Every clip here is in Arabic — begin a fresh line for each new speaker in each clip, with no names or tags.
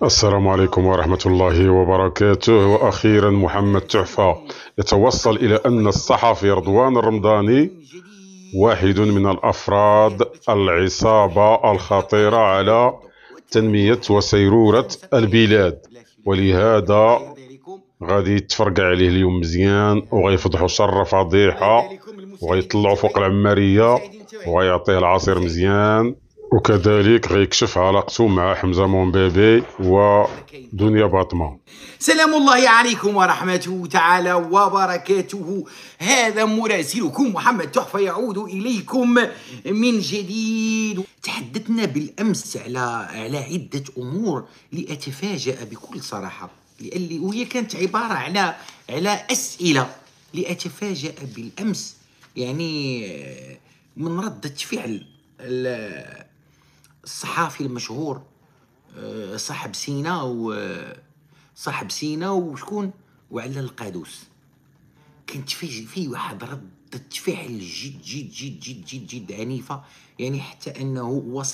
السلام عليكم ورحمة الله وبركاته. وأخيرا محمد تحفة يتوصل إلى أن الصحفي رضوان الرمضاني واحد من الأفراد العصابة الخطيرة على تنمية وسيرورة البلاد، ولهذا غادي يتفرقع عليه اليوم مزيان وغيفضحوا شر فضيحة وغيطلعوا فوق العمارية وغيعطيه العصير مزيان، وكذلك غيكشف علاقته مع حمزة مومبابي ودنيا باطمة.
سلام الله عليكم ورحمته تعالى وبركاته. هذا مراسلكم محمد تحفة يعود إليكم من جديد. تحدثنا بالأمس على عدة أمور لأتفاجأ بكل صراحة، وهي كانت عبارة على أسئلة لأتفاجأ بالأمس يعني من ردة فعل الصحافي المشهور صاحب سينا وشكون وعلى القادوس. كانت في واحد ردة فعل جد جد جد جد جد جد عنيفة، يعني حتى أنه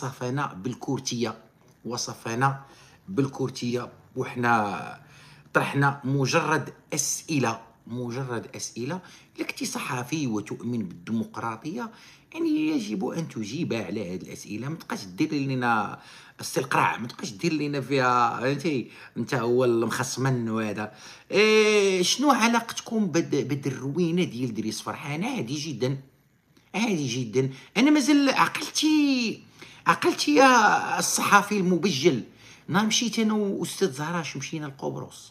وصفنا بالكورتية وإحنا طرحنا مجرد أسئلة. إذا كنتي صحفي وتؤمن بالديمقراطية يعني يجب أن تجيب على هذه الأسئلة. ما تبقاش دير لنا السلقراع، ما تبقاش دير لنا فيها انت هو المخصمن وهذا. شنو علاقتكم بالروينه ديال دريس فرحان؟ عادي جدا. انا مازال عقلتي يا الصحفي المبجل. نهار مشيت انا واستاذ زهراش مشينا لقبرص،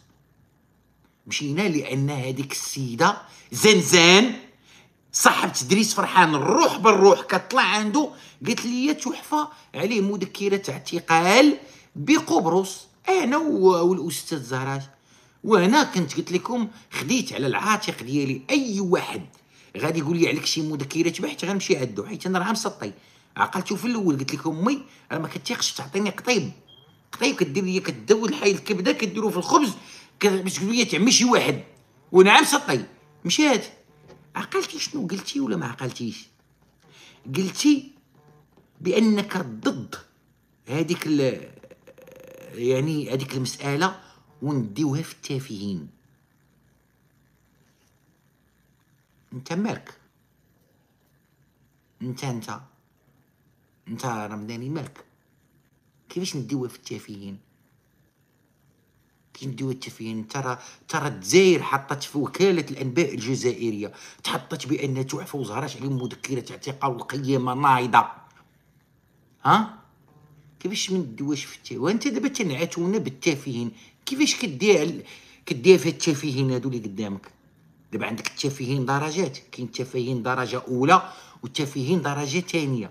لان هذيك السيده زنزان صاحبة دريس فرحان الروح بالروح كطلع عنده قالت لي تحفة عليه مذكرة اعتقال بقبرص. انا والاستاذ زهراج، وانا كنت قلت لكم خديت على العاتق ديالي اي واحد غادي يقول لي عليك شي مذكرات بحث غنمشي عندو، حيت انا راه مسطي. عقلتو في الاول قلت لكم امي راه ما كتيقش تعطيني قطيب كدير لي كدور الحي الكبده كديرو في الخبز باش تقول لي تعمي شي واحد وانا مسطي. مشات عقلتي شنو قلتي ولا ما عقلتيش؟ قلتي بانك ضد هذيك هذيك المساله ونديوها في التافهين. انت مالك؟ انت رمضاني مالك؟ كيفاش نديوها في التافهين؟ كي نديوها التافهين؟ ترى الجزائر حطت في وكاله الانباء الجزائريه تحطت بان تحفه وزهراش عليهم مذكره اعتقال والقيامه نايضه. ها كيفاش ما نديوهاش في التافهين؟ وانت دابا تنعتونا بالتافهين. كيفاش كديها في التافهين هادو اللي قدامك؟ دابا عندك التافهين درجات، كاين التافهين درجه اولى والتافهين درجه ثانيه.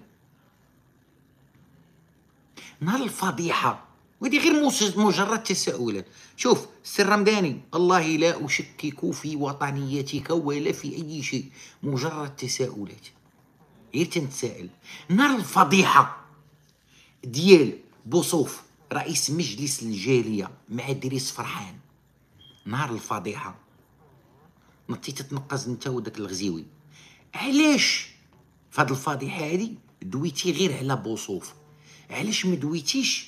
نهار الفضيحه ودي غير مجرد تساؤلات. شوف سر رمضاني، الله لا اشكك في وطنيتك ولا في اي شيء، مجرد تساؤلات غير تنتسائل. نهار الفضيحه ديال بوصوف رئيس مجلس الجاليه مع دريس فرحان، نهار الفضيحه نطي تتنقز انت وداك الغزيوي. علاش فهاد الفضيحه هادي دويتي غير على بوصوف؟ علاش ما دويتيش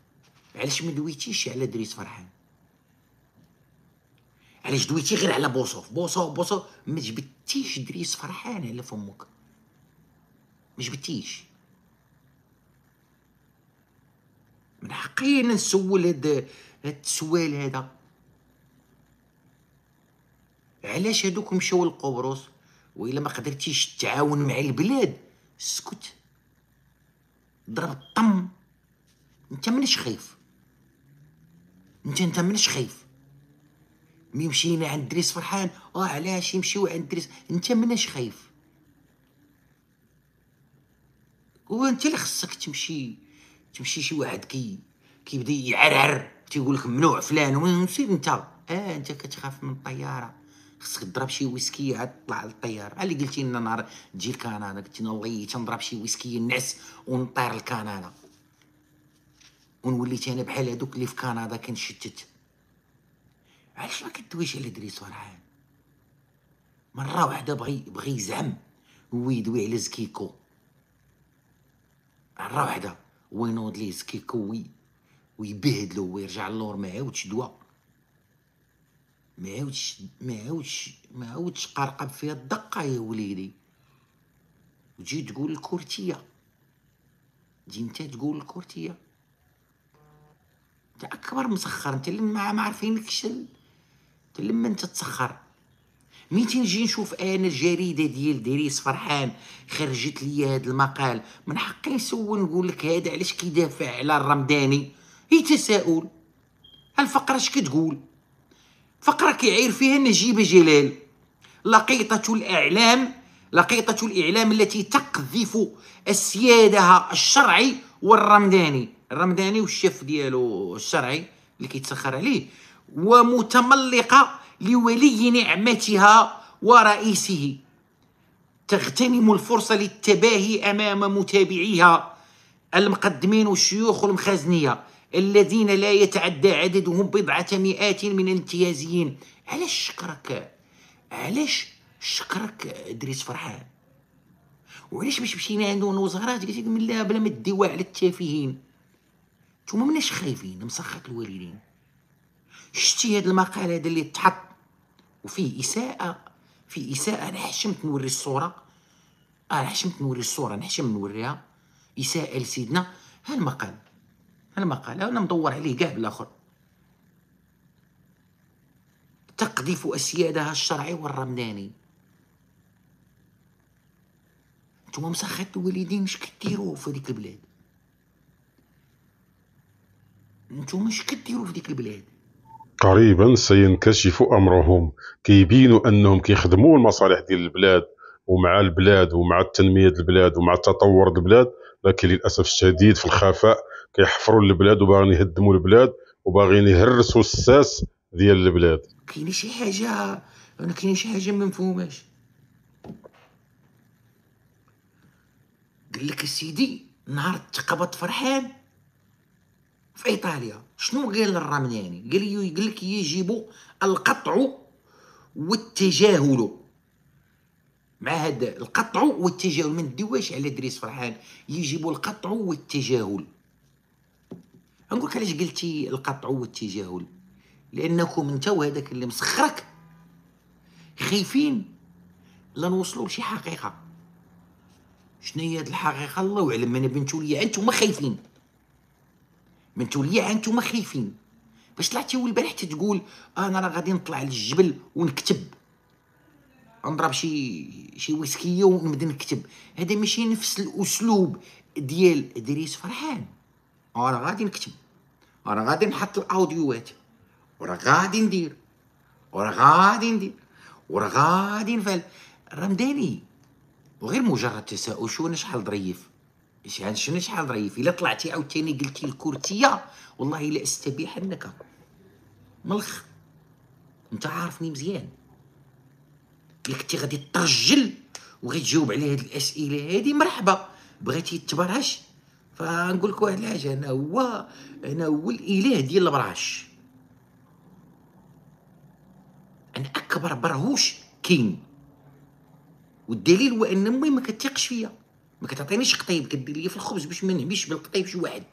على دريس فرحان؟ علاش دويتي غير على بوصوف؟ ما جبتيش دريس فرحان على فمك، ما جبتيش. من حقي انا نسول هاد السؤال هذا. علاش هادوك مشاو لقبرص؟ وإلا ما قدرتيش تعاون مع البلاد اسكت، ضرب الطم. انت مانيش خايف، انت مانيش خايف. مي مشينا عند دريس فرحان علاش يمشيو عند دريس؟ انت مانيش خايف. وانت اللي خصك تمشي شي واحد كيبدا يعرعر تيقول لك ممنوع فلان ونسير انت كتخاف من الطياره. خصك تضرب شي ويسكي عاد تطلع للطياره. اللي قلتي لنا نهار تجي لكندا قلتي لنا والله تنضرب شي ويسكي النعس ونطير لكندا ونوليت انا بحال هادوك اللي في كندا كنشتت. علاش ما كدويش على دريس فرحان؟ مره واحده بغي يزعم هو يدوي على زكيكو، مره واحده هو ينوض ليه زكيكو ويبهدلو ويرجع للور، ما عاودش دوا، ما عاودش قرقب فيها الدقه يا وليدي. وتجي تقول الكورتيه، تجي انت تقول الكورتيه، انت اكبر مسخر، انت اللي ما عارفينكش، انت لما انت تسخر. مين نجي نشوف انا الجريده ديال دريس فرحان خرجت لي هذا المقال، من حقي نسول نقول لك هذا علاش كيدافع على الرمداني؟ هي تساؤل. الفقره اش كتقول؟ فقره كيعير فيها نجيب جلال، لقيطه الاعلام التي تقذف السياده الشرعي والرمداني، الرمداني والشيف ديالو الشرعي اللي كيتسخر عليه، ومتملقه لولي نعمتها ورئيسه، تغتنم الفرصة للتباهي أمام متابعيها المقدمين والشيوخ والمخازنية الذين لا يتعدى عددهم بضعة مئات من الامتيازيين. علاش شكرك دريس فرحان؟ وعلاش باش مشينا عنده وزغرات قلت لهم لا بلا ما تديوها على التافهين؟ نتوما مناش خايفين مسخط الوالدين؟ شتي هذا المقال هذا اللي تحط وفيه إساءة، أنا حشمت نوري الصورة، نحشم نوريها إساءة لسيدنا. هالمقال أنا مدور عليه كاع بالآخر، تقذف أسيادها الشرعي والرمداني. نتوما مسخط الوالدين اش كديروا في هذيك البلاد؟
قريبا سينكشف أمرهم، كيبينوا أنهم كيخدموا المصالح ديال البلاد ومع التنمية ديال البلاد ومع التطور ديال البلاد، لكن للأسف الشديد في الخفاء كيحفروا البلاد وباغيين يهدموا البلاد وباغيين يهرسوا الساس ديال البلاد.
كاين شي حاجة ما مفهوماش. قال لك السيدي نهار تقبض فرحان في ايطاليا شنو قال للرمداني؟ قال لك يجب القطع والتجاهل. مع هذا القطع والتجاهل ما نديوهاش على دريس فرحان، يجب القطع والتجاهل. نقول لك علاش قلتي القطع والتجاهل، لانكم انت وهذاك اللي مسخرك خايفين لا نوصلوا لشي حقيقه. شنو هي هاد الحقيقه؟ الله اعلم. انا بنتو ليا انتم خايفين، باش طلعتي البارح تقول انا راه غادي نطلع للجبل ونكتب، نضرب شي ويسكيه ونبدا نكتب. هذا ماشي نفس الاسلوب ديال دريس فرحان. انا غادي نكتب، انا غادي نحط الاوديوات، وراه غادي ندير، وراه غادي نفعل. الرمداني وغير مجرد تساؤل. شحال ظريف الا طلعتي عاوتاني قلتي الكورتيه والله لا استبيحنك ملخ. انت عارفني مزيان، الا كنتي غادي ترجل وغادي تجاوب على هاد الاسئله هادي مرحبا. بغيتي تبرهش فنقول لك واحد الحاجه، انا هو الاله ديال البراش، انا اكبر برهوش كاين. والدليل هو ان امي ما كتثقش فيا، ما كتعطينيش قطيب، كدير لي في الخبز باش ما نعميش بالقطيب شي واحد.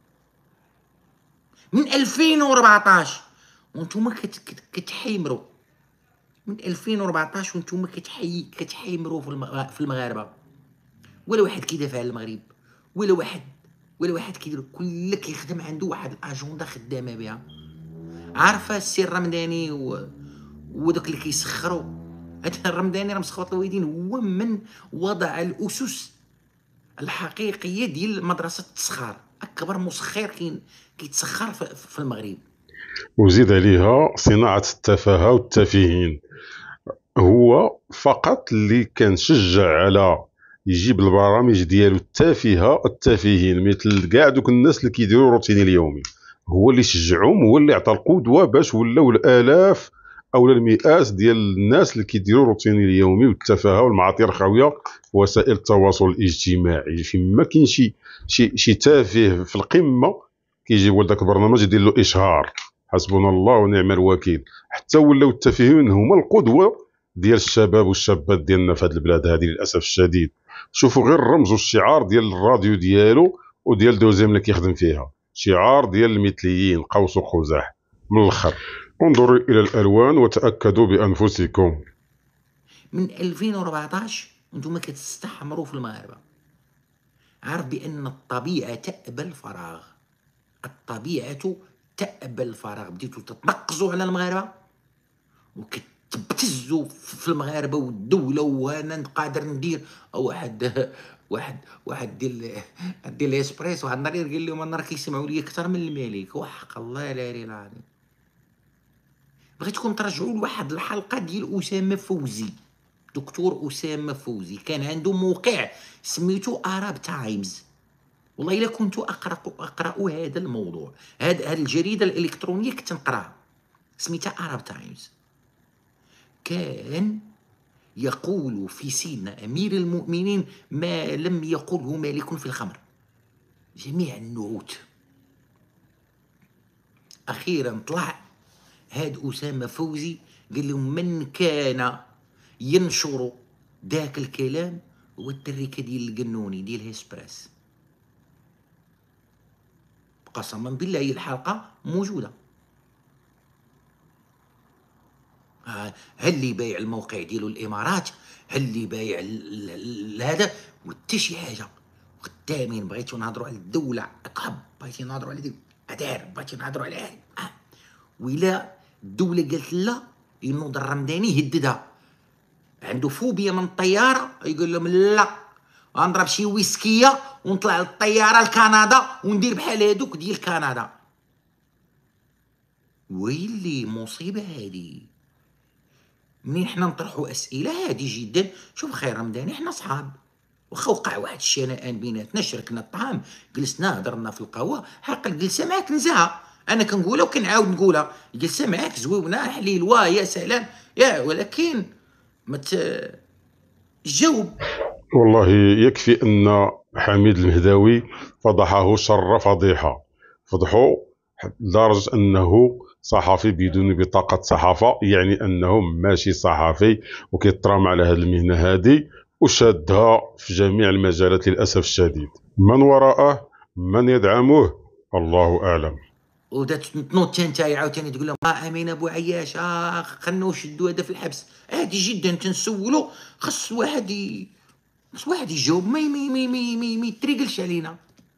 من 2014 وانتم كتحيمروا، من 2014 وانتم كتحيمروا في المغاربه. ولا واحد كيدافع على المغرب، ولا واحد كيدير، كل كيخدم عنده واحد الاجنده خدامه بها. عارفه السي الرمداني ودوك اللي كيسخروا، هذا الرمداني راه مسخوط الوالدين، هو من وضع الاسس الحقيقيه ديال مدرسه التسخير. اكبر مسخر كيتسخر في المغرب.
وزيد عليها صناعه التفاهه والتافهين. هو فقط اللي كنشجع على يجيب البرامج ديالو التافهين مثل كاع دوك الناس اللي كيديروا الروتين اليومي، هو اللي شجعهم، هو اللي عطى القدوه باش ولاو الالاف او المئات ديال الناس اللي كيديروا الروتين اليومي والتفاهه والمعاطي الخاويه في وسائل التواصل الاجتماعي. فيما كاين شي تافه في القمه كيجيبوا لذاك البرنامج يدير له اشهار، حسبنا الله ونعم الوكيل. حتى ولاو التافهين هما القدوه ديال الشباب والشابات ديالنا في هذه البلاد هذه للاسف الشديد. شوفوا غير الرمز والشعار ديال الراديو ديالو وديال دوزيام اللي كيخدم فيها، شعار ديال المثليين قوس قزح. من الاخر انظروا الى الالوان وتاكدوا بانفسكم.
من 2014 انتم كتستحمروا في المغاربه. عارف بان الطبيعه تأبى الفراغ، الطبيعه تأبى الفراغ. بديتوا تتنقزوا على المغاربه وكتبتزوا في المغاربه والدوله، وانا قادر ندير واحد ديال الاسبريسو. واحد النهار قال لهم انا راه كيسمعوا لي اكثر من الملك. وحق الله لا اله الا الله. بغيتكم ترجعوا لواحد الحلقه ديال اسامه فوزي، دكتور اسامه فوزي، كان عنده موقع سميتو اراب تايمز. والله الا كنت اقرا هذا الموضوع، هذه الجريده الالكترونيه كنت نقراها، سميتها اراب تايمز. كان يقول في سيدنا امير المؤمنين ما لم يقله مالك في الخمر، جميع النعوت. اخيرا طلع هاد اسامه فوزي قال لهم من كان ينشر ذاك الكلام هو التركه ديال القنوني ديال هيسبريس. قسما بالله هي الحلقه موجوده. هل اللي بايع الموقع ديالو الامارات، هل اللي بايع هذا، وحتى شي حاجه. والثامن بغيتو نهضروا على الدوله اقرب، بغيتي نهضروا على ادار، بغيتي نهضروا على وإلا الدوله قالت لا، ينوض الرمداني يهددها، عنده فوبيا من الطياره، يقول لهم لا غنضرب شي ويسكيه ونطلع للطياره لكندا وندير بحال هادوك ديال كندا. ويلي مصيبه هادي. منين حنا نطرحوا اسئله هادي جدا. شوف خير رمداني، حنا صحاب، واخا وقع واحد الشنآن بيناتنا، شركنا الطعام، جلسنا هضرنا في القهوه، حق الجلسه معاك نزهه، انا كنقولها وكنعاود نقولها، الجلسه معاك زويونه حليل واه يا سلام يا، ولكن ما تجاوب.
والله يكفي ان حميد المهداوي فضحه شر فضيحه، فضحه لدرجه انه صحفي بدون بطاقه صحافه، يعني انه ماشي صحفي وكيترام على هذه المهنه هذه وشادها في جميع المجالات للاسف الشديد. من وراءه، من يدعمه، الله اعلم.
ودا تنوض انت عاوتاني تقول لهم امين ابو عياش خلنا شدوا هذا في الحبس. عادي جدا تنسولو، خص واحد يجاوب، ما يتريقلش علينا.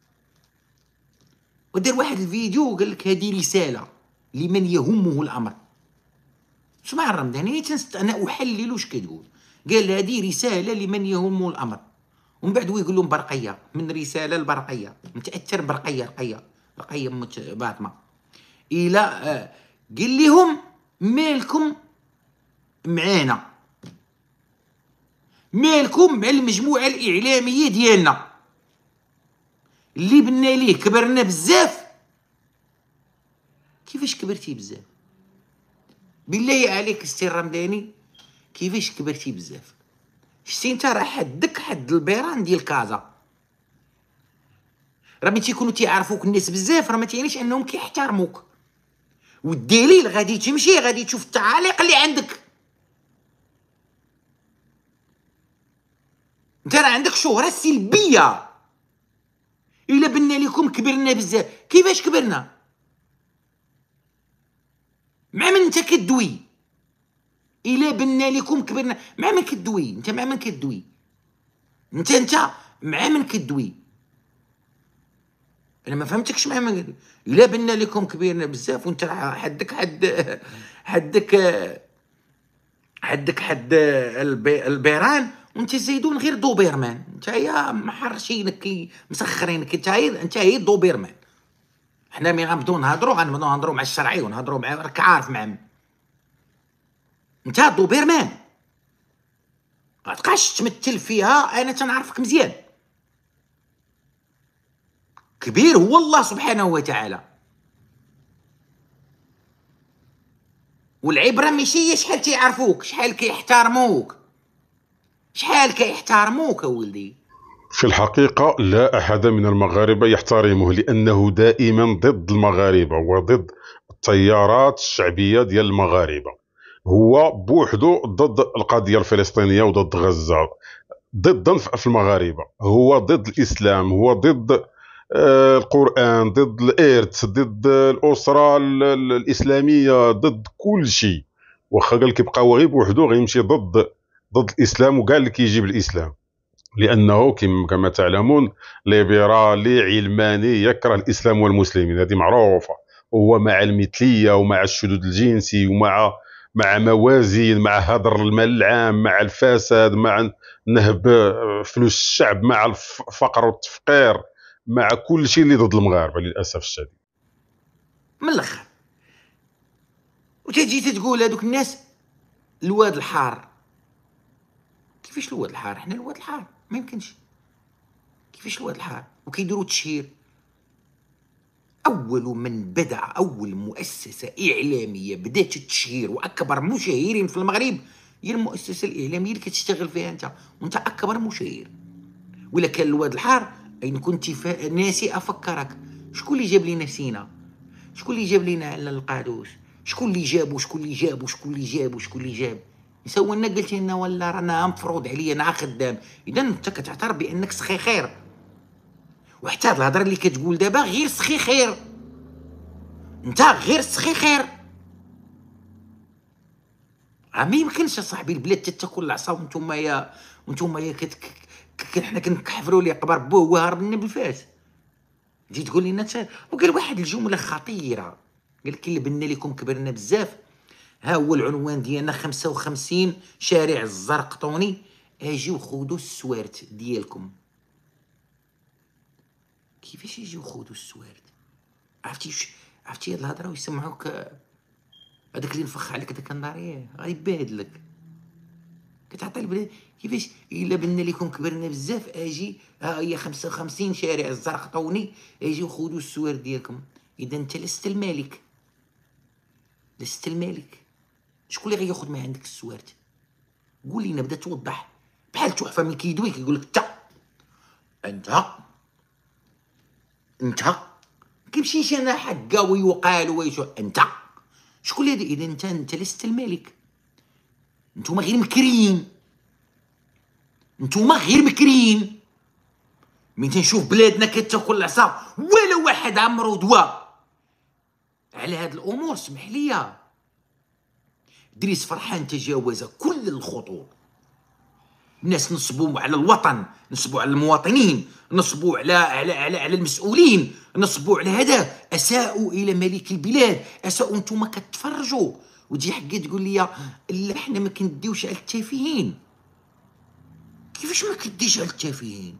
ودار واحد الفيديو وقال لك هذه رساله لمن يهمه الامر. اسمع الرمداني، انا احلل واش كتقول. قال هذه رساله لمن يهمه الامر، ومن بعد هو يقول لهم برقيه، من رساله لبرقيه، متاثر برقيه رقيه باطمه الى قال لهم مالكم معانا، مالكم مع المجموعه الاعلاميه ديالنا اللي بنا ليه كبرنا بزاف. كيفاش كبرتي بزاف؟ بالله عليك السي الرمداني، كيفاش كبرتي بزاف؟ شتي انت راه حدك حد البيران ديال كازا، راه ملي تيكونوا تيعرفوك الناس بزاف راه ما تيعنيش انهم كيحترموك. والدليل غادي تمشي غادي تشوف التعاليق اللي عندك. انت راه عندك شهره سلبيه. الا بنا لكم كبرنا بزاف، كيفاش كبرنا؟ مع من انت كدوي؟ الا بنا لكم كبرنا، مع من كدوي؟ انت مع من كدوي؟ انت مع من كدوي؟ انا ما فهمتكش. مع من الا بنا لكم كبرنا بزاف وانت حد البيران، وانت زيدون غير دوبيرمان. انت يا محرشينك مسخرينك، انت هي دوبيرمان. حنا مي غنبداو نهضروا مع الشرعي ونهضروا مع، راك عارف مع من انت دوبيرمان. ما تبقاش تمثل فيها، انا تنعرفك مزيان. كبير هو الله سبحانه وتعالى، والعبره ماشي هي شحال تيعرفوك، شحال كيحترموك ولدي.
في الحقيقة لا أحد من المغاربة يحترمه، لأنه دائما ضد المغاربة وضد التيارات الشعبية ديال المغاربة. هو بوحدو ضد القضية الفلسطينية وضد غزة، ضد في المغاربة. هو ضد الإسلام، هو ضد القرآن، ضد الإرث، ضد الأسرة الإسلامية، ضد كل شيء. واخا قال لك يبقى هو غير بوحدو غيمشي ضد الإسلام وكاع اللي كيجيب الإسلام، لأنه كما تعلمون ليبرالي علماني يكره الإسلام والمسلمين، هذه معروفة. هو مع المثلية ومع الشذوذ الجنسي ومع موازين، مع هدر المال العام، مع الفساد، مع نهب فلوس الشعب، مع الفقر والتفقير، مع كل شيء اللي ضد المغاربه للاسف الشديد.
من الاخر وتجي تقول هذوك الناس الواد الحار. كيفاش الواد الحار؟ حنا الواد الحار ما يمكنش. كيفاش الواد الحار؟ وكيديروا تشهير. اول مؤسسه اعلاميه بدات التشهير واكبر مشاهيرين في المغرب هي المؤسسه الاعلاميه اللي كتشتغل فيها انت، وانت اكبر مشاهير. ولا كان الواد الحار ان كنت ناسي افكرك، شكون اللي جاب لنا سينا؟ شكون اللي جاب لنا على القادوس؟ شكون اللي جاب وشكون اللي جاب وشكون اللي جاب وشكون اللي جاب؟ يسوى لنا قلت لنا ولا رانا مفروض عليا انا خدام. اذا انت كتعترف بانك سخي خير، وحتى هاد الهضره اللي كتقول دابا غير سخي خير. انت غير سخي خير. ما يمكنش اصاحبي البلاد تاكل العصا وانتم يا حنا كنكحفروا ليه قبر بوه هو هارب لنا بالفاس. تجي تقول لنا وقال واحد الجمله خطيره، قال لك اللي بنا لكم كبرنا بزاف. ها هو العنوان ديالنا 55 شارع الزرقطوني، اجيو خذوا السوارت ديالكم. كيفاش يجيو خذوا السوارت؟ عرفتي هاد الهضره ويسمعوك هذاك اللي نفخ عليك داك النار غيبادلك. كتعطي البلاد كيفاش الا بنا لكم كبرنا بزاف اجي ها هي 55 شارع الزرقطوني اجيو خذوا السوارت ديالكم. اذا انت لست الملك، لست الملك. شكون اللي غياخذ من عندك السوارت؟ قول لينا، بدا توضح بحال تحفه من كيدوي كيقول لك انت كيمشيش انا حقا ويقال ويشو انت شكون هذا؟ اذا انت لست الملك. نتوما غير مكرين. من تنشوف بلادنا كتاكل العصا ولا واحد عمرو دواء على هاد الامور. سمح لي، دريس فرحان تجاوز كل الخطوط. الناس نصبوا على الوطن، نصبوا على المواطنين، نصبوا على المسؤولين، نصبوا على هذا، اساءوا الى ملك البلاد، اساءوا. نتوما كتفرجوا وتجي حقا تقول لي لا حنا ما كنديوش على التافهين. كيفاش ما كديش على التافهين؟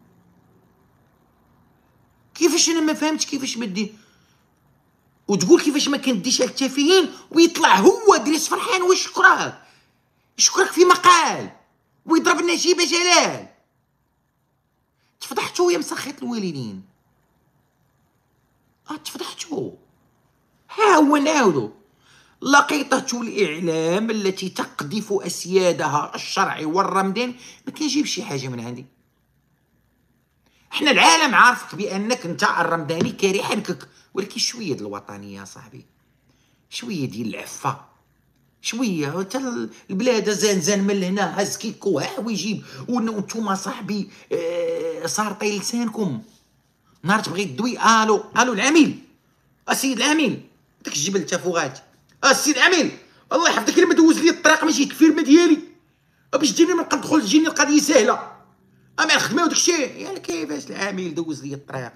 كيفاش انا ما فهمتش كيفاش ما دي وتقول كيفاش ما كنديش على التافهين، ويطلع هو دريس فرحان يشكرك في مقال ويضرب نجيب جلال. تفضحتوا يا مسخيط الوالدين. تفضحتوا. ها هو نعاودو لقيطة الإعلام التي تقذف أسيادها الشرعي والرمداني ما كنجيب شي حاجة من عندي. احنا العالم عارفك بأنك انت الرمداني كاري حنكك، ولكن شوية ديال الوطنية صاحبي، شوية ديال العفة، شويه. انت البلاد زان من هنا هز كيكو ها ويجيب. وانتوما صاحبي صارطي لسانكم. نهار تبغي تدوي الو العميل، السيد العميل، داك الجبل تافوغات، السيد العميل الله يحفظك الا ما دوز لي الطريق ماشي الفيرما ديالي باش تجيني من ندخل تجيني القضيه سهله. اما الخدمه وداك الشيء يعني كيفاش العميل دوز لي الطريق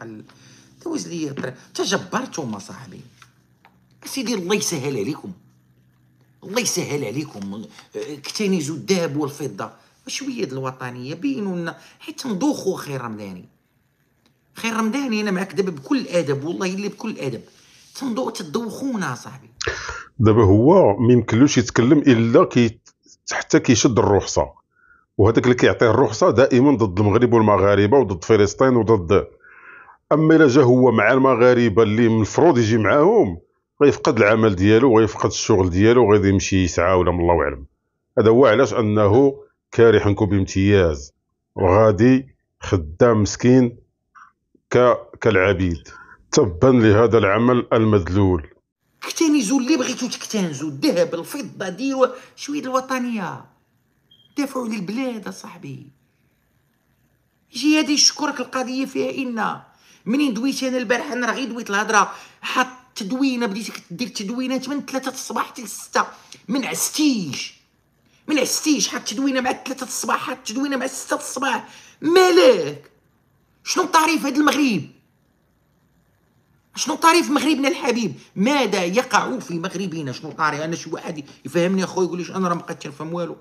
تجبرتم صاحبي. سيدي الله يسهل عليكم، الله يسهل عليكم. اكتنزوا الذهب والفضه شويه د الوطنيه، بينوا لنا حيت ندوخوا. خير رمضاني انا معاك دابا بكل ادب، والله الا بكل ادب. تدوخونا صاحبي.
دابا هو ما يمكنلوش يتكلم الا حتى كيشد الرخصه، وهذاك اللي كيعطيه الرخصه دائما ضد المغرب والمغاربه وضد فلسطين وضد. اما الا جا هو مع المغاربه اللي المفروض يجي معاهم غيفقد العمل ديالو وغيفقد الشغل ديالو وغادي يمشي يسعى ولا من الله اعلم. هذا هو علاش انه كاري حنكو بامتياز وغادي خدام مسكين كالعبيد، تبا لهذا العمل المذلول.
اكتنزوا اللي بغيتو تكتنزوا، الذهب الفضه، ديروا شويه الوطنيه، دافعوا للبلاد اصاحبي. يجي هادي يشكرك القضيه فيها ان منين دويت انا البارح، انا راه غير دويت الهضره، حط تدوينه، بديتي كدير تدوينات من 3 الصباح حتى ل 6، من عستيش حط تدوينه مع 3 الصباح، حط تدوينه مع 6 الصباح. مالك؟ شنو تعريف هذا المغرب؟ شنو تعريف مغربنا الحبيب؟ ماذا يقع في مغربنا؟ شنو تعريف؟ انا شي واحد يفهمني اخويا، يقول لي انا راه ما بقيت نفهم والو.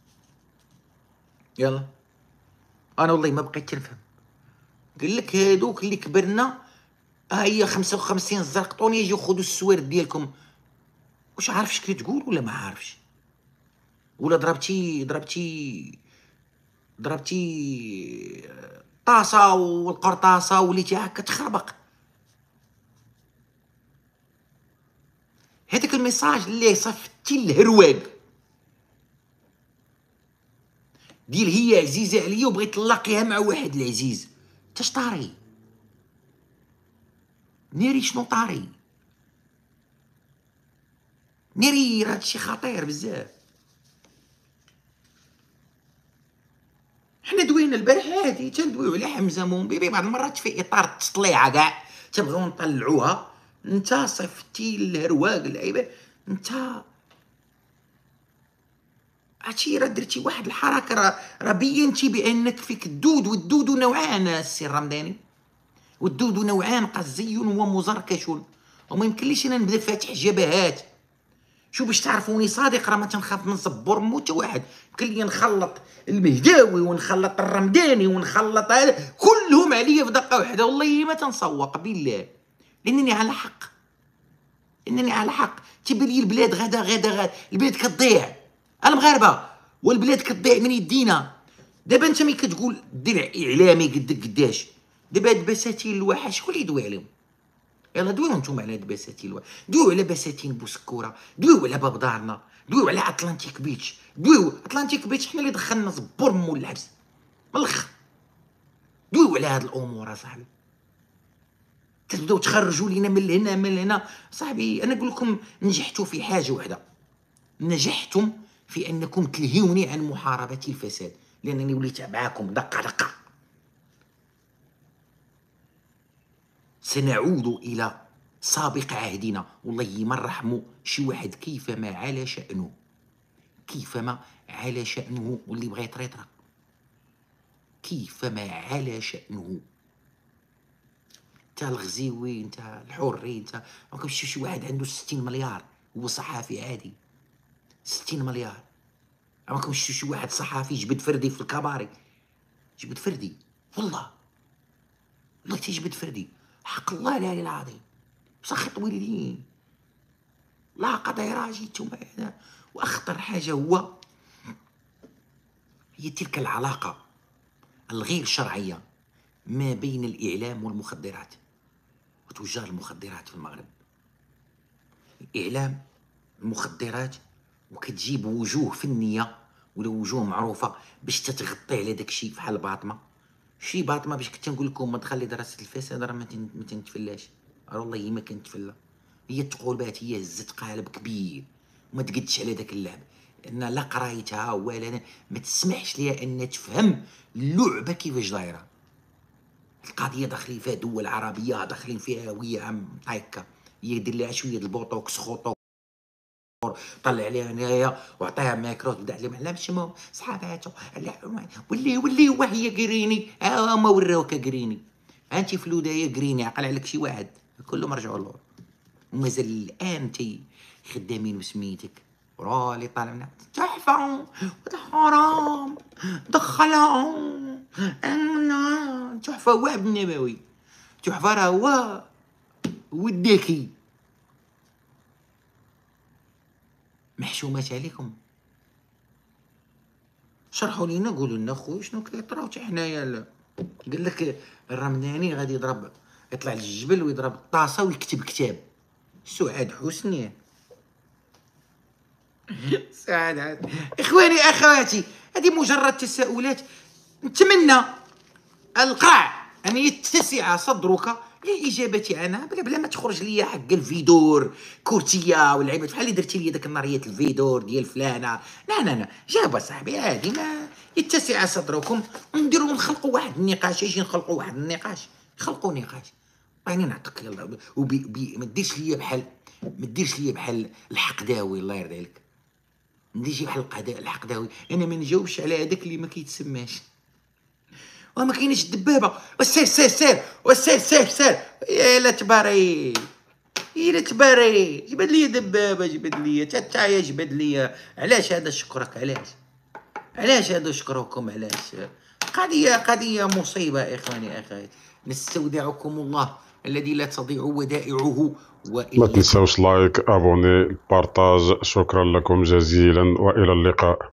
يلا انا والله ما بقيت نفهم. قال لك هادوك اللي كبرنا، ها هي 55 زرقطوني يجيو خذوا السوارد ديالكم. واش عارف شكون تقول ولا ما عارفش؟ ولا ضربتي طاسه والقرطاسه وليتي هكا تخربق. هذاك الميساج اللي صفتي الهرواق ديال هي عزيزه عليا وبغيت نلاقيها مع واحد العزيز. انت طاري ناري؟ شنو طاري ناري؟ راه هادشي خطير بزاف. حنا دوينا البارح عادي، تندويو على حمزه مومبيبي، بعض المرات في اطار التطليعه كاع تنبغيو نطلعوها. انت صفتي الهرواق اللعيبه، انت هادشي راه درتي واحد الحركه، راه بينتي بانك فيك الدود، والدود نوعان السي الرمضاني، والدود نوعان قزي ومزركش، وما يمكنليش انا نبدا فاتح جبهات. شو باش تعرفوني صادق، راه ما تنخاف من صبور موت واحد. يمكن لي نخلط المهداوي ونخلط الرمداني ونخلط هذا كلهم عليا في دقه واحده، والله ما تنسوق بالله، لانني على حق، تيبان لي البلاد غدا البلاد كتضيع، المغاربه والبلاد كتضيع من يدينا. دابا انت ملي كتقول دير اعلامي قداش، دابا هاد بساتين الواحد شكون اللي يدوي عليهم؟ يلا دويو نتوما على هاد بساتين الواحد، دويو على بساتين بوسكوره، دويو على باب دارنا، دويو على اتلانتيك بيتش، دويو اتلانتيك بيتش حنا اللي دخلنا زبور مول الحبس من الاخر. دويو على هاد الامور اصاحبي، تبداو تخرجوا لينا من هنا صاحبي. انا نقول لكم نجحتوا في حاجه واحده، نجحتم في انكم تلهيوني عن محاربه الفساد، لانني وليت معاكم دقه. سنعود الى سابق عهدنا، والله ما نرحموا شي واحد كيفما على شأنه، واللي بغى يطريطرا كيفما على شأنه. انت الغزيوي، انت الحري، انت ما كنمشي شي واحد عنده 60 مليار هو صحافي عادي. 60 مليار ما كنمشي شي واحد صحافي جبد فردي في الكباري، جبد فردي والله تيجبد فردي، حق الله العلي العظيم، مسخط والدين لا قضي راجيتم هذا. واخطر حاجه هي تلك العلاقه الغير شرعيه ما بين الاعلام والمخدرات وتجار المخدرات في المغرب. الاعلام المخدرات، وكتجيب وجوه فنيه ولا وجوه معروفه باش تتغطي على داكشي، بحال باطمه. شي باطمه باش كنت نقول لكم ما تخلي دراسه الفساد راه ما تنتفلاش، راه والله ما كنتفلا. هي التقولبات، هي هزت قالب كبير وما تقدش على داك اللعب، لان لا قرايتها ولا ما تسمحش ليها ان تفهم اللعبه كيفاش دايره. القضيه داخلين فيها دول عربيه، داخلين فيها وهي عم هكا، هي دير لها شويه البوتوكس خطو، طلع عليها هنايا وعطيها ميكرو، تبدا عليهم على شمو صحاباتو ولي وهي قريني. ما وراوك قريني، انت فلودايه قريني، عقل عليك شي واحد كلهم رجعوا اللور، ومازال الان تي خدامين بسميتك. وراه اللي طالع منها تحفه حرام دخلهم تحفه. وعب النبوي تحفه راه هو وداكي. محشومات عليكم، شرحوا لينا، قولوا لنا خويا شنو كيطراو حتى حنايا. قال لك الرمضاني غادي يطلع للجبل ويضرب الطاسه ويكتب كتاب. سعاد حسني سعاد اخواني اخواتي، هذه مجرد تساؤلات. نتمنى القاع ان يتسع صدرك للاجابه عنها بلا ما تخرج ليا حق الفيدور كورتيه واللعيبات بحال اللي درتي لي داك النهاريه الفيدور ديال فلانه. لا جاوب صاحبي عادي، ما يتسع صدركم ونديروا نخلقوا واحد النقاش. اجي نخلقوا واحد النقاش خلقوا نقاش. راني نعطيك يلا ما ديرش ليا بحال الحقداوي الله يرضي عليك. ما ديرش بحال الحقداوي. انا ما نجاوبش على هذاك اللي ما كيتسماش. وما كاينش الدبابه. وسير سير سير وسير سير سير. يا لا تباري يا لا تباري. جبد لي دبابه، جبد لي تاعي، جبد لي. علاش هذا شكرك؟ علاش هذا شكركم؟ علاش؟ قضيه مصيبه اخواني اخواتي. نستودعكم الله الذي لا تضيع ودائعه.
ما تنساوش لايك، ابوني، بارطاج. شكرا لكم جزيلا والى اللقاء.